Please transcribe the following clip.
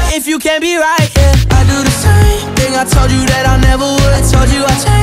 if you can't be right, yeah. I do the same thing I told you that I never would. I told you I changed